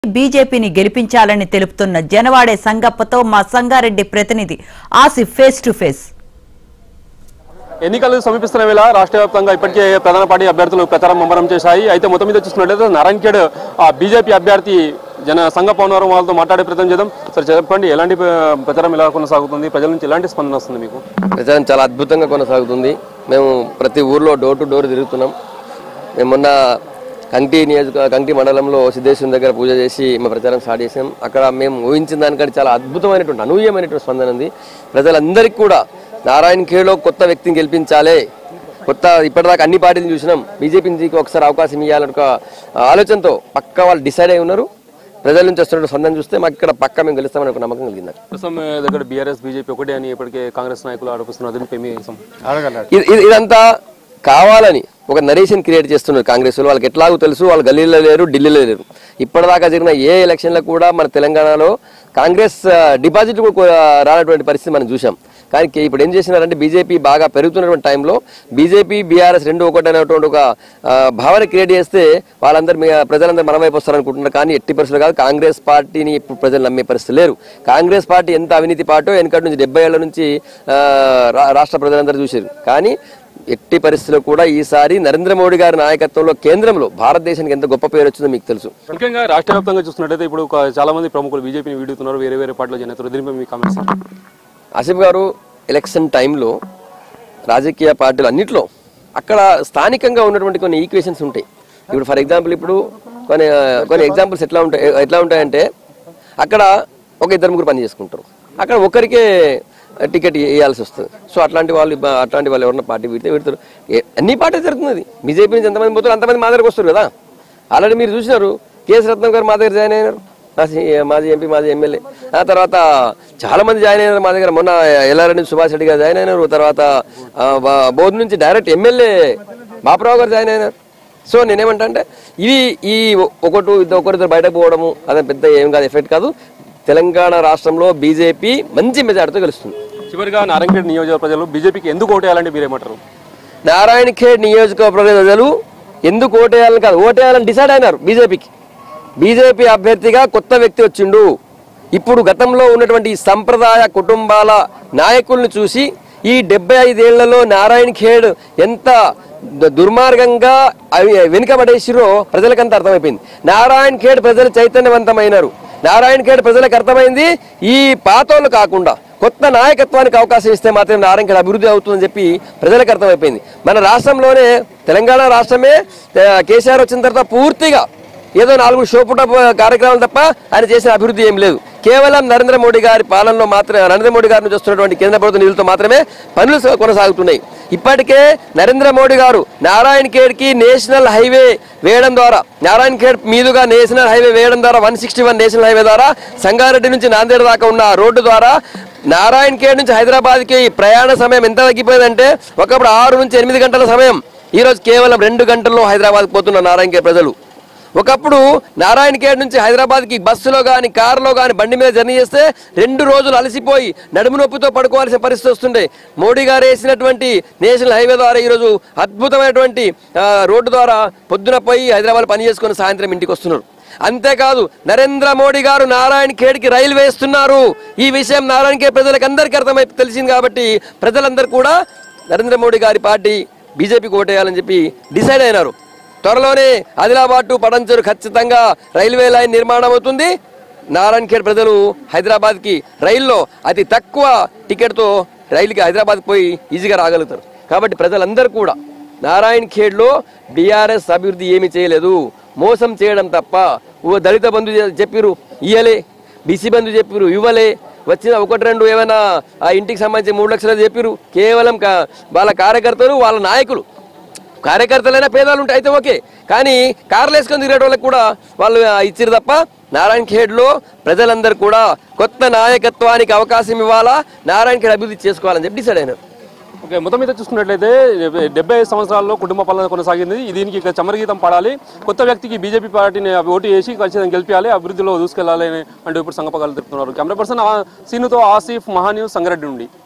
బీజేపీని గెలిపించాలని తెలుపుతున్న జనవాడే సంగప్పతో మా సంగారెడ్డి ప్రతినిధి ఆసిఫ్ ఫేస్ టు ఫేస్. ఎన్నికలు సమీపిస్తున్న వేళ రాష్ట్ర వ్యాప్తంగా ఇప్పటికే ప్రధాన పార్టీ అభ్యర్థులు ప్రచారం ముమ్మరం చేశాయి. అయితే మొత్తం మీద చూస్తున్నట్లయితే నారాయణఖేడ్ బీజేపీ అభ్యర్థి సంగప్ప ఉన్నారు, వాళ్ళతో మాట్లాడే ప్రయత్నం చేద్దాం. సార్ చెప్పండి, ఎలాంటి ప్రచారం ఎలా కొనసాగుతుంది, ప్రజల నుంచి ఎలాంటి స్పందన వస్తుంది మీకు? ప్రచారం చాలా అద్భుతంగా కొనసాగుతుంది. మేము ప్రతి ఊర్లో డోర్ టు డోర్ తిరుగుతున్నాం. మేము మొన్న కంటి మండలంలో సిద్ధేశ్వరుని దగ్గర పూజ చేసి మేము ప్రచారం స్టార్ట్ చేసాం. అక్కడ మేము ఊహించిన దానికంటే చాలా అద్భుతమైనటువంటి అనూహ్యమైనటువంటి స్పందన ఉంది. ప్రజలందరికీ కూడా నారాయణఖేడ్లో కొత్త వ్యక్తిని గెలిపించాలి, ఇప్పటిదాకా అన్ని పార్టీలు చూసినాం, బీజేపీకి ఒకసారి అవకాశం ఇవ్వాలని ఒక ఆలోచనతో పక్కా వాళ్ళు డిసైడ్ అయి ఉన్నారు. ప్రజల నుంచి వస్తున్న స్పందన చూస్తే మాకు ఇక్కడ పక్కా మేము గెలుస్తామని ఒక నమ్మకం కలిగింది. ప్రస్తుతం దగ్గర బీఆర్ఎస్ బీజేపీ ఒకటే అని ఇప్పటికే కాంగ్రెస్ నాయకులు ఆరోపిస్తున్నారు. ఇదంతా కావాలని ఒక నరేషన్ క్రియేట్ చేస్తున్నారు కాంగ్రెస్ వాళ్ళు. వాళ్ళకి ఎట్లాగో తెలుసు, వాళ్ళు గల్లీలో లేరు, ఢిల్లీలో లేరు. ఇప్పటిదాకా జరిగిన ఏ ఎలక్షన్లో కూడా మన తెలంగాణలో కాంగ్రెస్ డిపాజిట్ కూడా రానటువంటి పరిస్థితి మనం చూసాం. కానీ ఇప్పుడు ఏం చేసినారంటే బీజేపీ బాగా పెరుగుతున్నటువంటి టైంలో బీజేపీ బీఆర్ఎస్ రెండు ఒకటైనటువంటి ఒక భావన క్రియేట్ చేస్తే ప్రజలందరూ మన వైపు వస్తారనుకుంటున్నారు. కానీ ఎట్టి పరిస్థితులు కాదు. కాంగ్రెస్ పార్టీని ఇప్పుడు ప్రజలు నమ్మే పరిస్థితి లేరు. కాంగ్రెస్ పార్టీ ఎంత అవినీతి పార్టీ వెనకటి నుంచి 70 ఏళ్ల నుంచి రాష్ట్ర ప్రజలందరూ చూశారు. కానీ ఎట్టి పరిస్థితుల్లో కూడా ఈసారి నరేంద్ర మోడీ గారి నాయకత్వంలో కేంద్రంలో భారతదేశానికి ఎంత గొప్ప పేరు వచ్చిందో మీకు తెలుసు. ముఖ్యంగా రాష్ట్ర వ్యాప్తంగా చూస్తున్నట్టయితే ఇప్పుడు చాలా మంది ప్రముఖులు బీజేపీని వీడుతున్నారు, వేరే వేరే పార్టీలో జరుగుతున్నారు. దీనిపై మీ కామెంట్స్? ఆసిఫ్ గారు, ఎలక్షన్ టైంలో రాజకీయ పార్టీలు అన్నింటిలో అక్కడ స్థానికంగా ఉన్నటువంటి కొన్ని ఈక్వేషన్స్ ఉంటాయి. ఇప్పుడు ఫర్ ఎగ్జాంపుల్ ఇప్పుడు కొన్ని ఎగ్జాంపుల్స్ ఎట్లా ఉంటాయంటే అక్కడ ఒక 2-3 పని చేసుకుంటారు, అక్కడ ఒకరికే టికెట్ వేయాల్సి వస్తుంది. సో అట్లాంటి వాళ్ళు ఎవరన్నా పార్టీ పెడతారు. అన్ని పార్టీలు జరుగుతుంది. బీజేపీ నుంచి ఎంతమంది పోతారు అంతమంది మా దగ్గరకు వస్తారు కదా. ఆల్రెడీ మీరు చూసినారు, కేఎస్ రత్నం గారు మా దగ్గర జాయిన్ అయినారు, మాజీ ఎంపీ మాజీ ఎమ్మెల్యే. ఆ తర్వాత చాలా మంది జాయిన్ అయినారు మా దగ్గర. మొన్న ఎల్లారెడ్డి సుభాష్ రెడ్డి గారు జాయిన్ అయినారు. తర్వాత బోధ్ నుంచి డైరెక్ట్ ఎమ్మెల్యే బాపురావు గారు జాయిన్ అయినారు. సో నేనేమంటా అంటే ఈ ఒకరిద్దరు బయటకు పోవడము అదే పెద్ద ఏం కాదు, ఎఫెక్ట్ కాదు. తెలంగాణ రాష్ట్రంలో బీజేపీ మంచి మెజార్టీతో గెలుస్తుంది. చివరిగా నారాయణఖేడ్ నియోజకవర్గ ప్రజలు బీజేపీకి ఎందుకు ఓటేయాలంటే మీరేమంటారు? నారాయణఖేడ్ నియోజకవర్గ ప్రజలు ఎందుకు ఓటేయాలని కాదు, ఓటేయాలని డిసైడ్ అయినారు. బీజేపీ అభ్యర్థిగా కొత్త వ్యక్తి వచ్చిండు. ఇప్పుడు గతంలో ఉన్నటువంటి సంప్రదాయ కుటుంబాల నాయకులను చూసి ఈ 75 ఏళ్లలో నారాయణఖేడ్ ఎంత దుర్మార్గంగా వెనుకబడేసిరో ప్రజలకంతా అర్థమైపోయింది. నారాయణఖేడ్ ప్రజలు చైతన్యవంతమైనారు. నారాయణఖేడ్ ప్రజలకు అర్థమైంది ఈ పాతోళ్ళు కాకుండా కొత్త నాయకత్వానికి అవకాశం ఇస్తే మాత్రం నారాయణఖేడ్ అభివృద్ధి అవుతుందని చెప్పి ప్రజలకు అర్థమైపోయింది. మన రాష్ట్రంలోనే తెలంగాణ రాష్ట్రమే కేసీఆర్ వచ్చిన తర్వాత పూర్తిగా ఏదో 4 షోపుట కార్యక్రమాలు తప్ప ఆయన చేసిన అభివృద్ధి ఏం లేదు. కేవలం నరేంద్ర మోడీ గారి పాలనలో మాత్రమే, నరేంద్ర మోడీ గారి నుంచి వస్తున్నటువంటి కేంద్ర ప్రభుత్వ నిధులతో మాత్రమే పనులు కొనసాగుతున్నాయి. ఇప్పటికే నరేంద్ర మోడీ గారు నారాయణఖేడ్కి నేషనల్ హైవే వేయడం ద్వారా, నారాయణఖేడ్ మీదుగా నేషనల్ హైవే వేయడం ద్వారా 161 నేషనల్ హైవే ద్వారా సంగారెడ్డి నుంచి నాందేడ్ దాకా ఉన్న రోడ్డు ద్వారా నారాయణఖేడ్ నుంచి హైదరాబాద్కి ప్రయాణ సమయం ఎంత తగ్గిపోయిందంటే ఒకప్పుడు 6 నుంచి 8 గంటల సమయం ఈరోజు కేవలం 2 గంటల్లో హైదరాబాద్కి పోతున్న నారాయణఖేడ్ ప్రజలు. ఒకప్పుడు నారాయణఖేడ్ నుంచి హైదరాబాద్కి బస్సులో కానీ కారులో కానీ బండి మీద జర్నీ చేస్తే 2 రోజులు అలసిపోయి నడుము నొప్పితో పడుకోవాల్సిన పరిస్థితి వస్తుండే. మోడీ గారు వేసినటువంటి నేషనల్ హైవే ద్వారా ఈరోజు అద్భుతమైనటువంటి రోడ్డు ద్వారా పొద్దున పోయి హైదరాబాద్ పని చేసుకుని సాయంత్రం ఇంటికి వస్తున్నారు. అంతేకాదు నరేంద్ర మోడీ గారు నారాయణఖేడ్కి రైలు వేస్తున్నారు. ఈ విషయం నారాయణఖేడ్ ప్రజలకు అందరికీ తెలిసింది. కాబట్టి ప్రజలందరూ కూడా నరేంద్ర మోడీ గారి పార్టీ బీజేపీకి ఓటేయాలని చెప్పి డిసైడ్ అయినారు. త్వరలోనే ఆదిలాబాద్ టు పడంచెరు ఖచ్చితంగా రైల్వే లైన్ నిర్మాణం అవుతుంది. నారాయణఖేడ్ ప్రజలు హైదరాబాద్కి రైల్లో అతి తక్కువ టికెట్తో రైలుకి హైదరాబాద్కి పోయి ఈజీగా రాగలుగుతారు. కాబట్టి ప్రజలందరూ కూడా నారాయణఖేడ్లో బీఆర్ఎస్ అభివృద్ధి ఏమీ చేయలేదు, మోసం చేయడం తప్ప. దళిత బంధు చెప్పిరు ఇయ్యలే, బీసీ బంధు చెప్పిరు ఇవ్వలే, వచ్చిన 1-2 ఏమైనా ఆ ఇంటికి సంబంధించి 3 లక్షలు చెప్పిరు. కేవలం వాళ్ళ కార్యకర్తలు వాళ్ళ నాయకులు, కార్యకర్తలైనా పేదలు ఉంటే అయితే ఓకే, కానీ కార్లు వేసుకొని తిరిగే వాళ్ళకి కూడా వాళ్ళు ఇచ్చిరు తప్ప నారాయణఖేడ్లో ప్రజలందరూ కూడా కొత్త నాయకత్వానికి అవకాశం ఇవ్వాలా, నారాయణఖేడ్ అభివృద్ధి చేసుకోవాలని చెప్పి డిసైడ్ అయినారు. ఓకే, మొత్తం మీద చూసుకున్నట్లయితే 75 సంవత్సరాల్లో కుటుంబ పాలన కొనసాగింది. దీనికి చమరగీతం పాడాలి, కొత్త వ్యక్తికి బీజేపీ పార్టీని ఓటు వేసి ఖచ్చితంగా గెలిపించాలి, అభివృద్ధిలో దూసుకెళ్లాలి అంటూ ఇప్పుడు సంగపగాలు తెలుపుతున్నారు. కెమెరా పర్సన్ సీనుతో ఆసిఫ్, మహా న్యూస్, సంగారెడ్డి నుండి.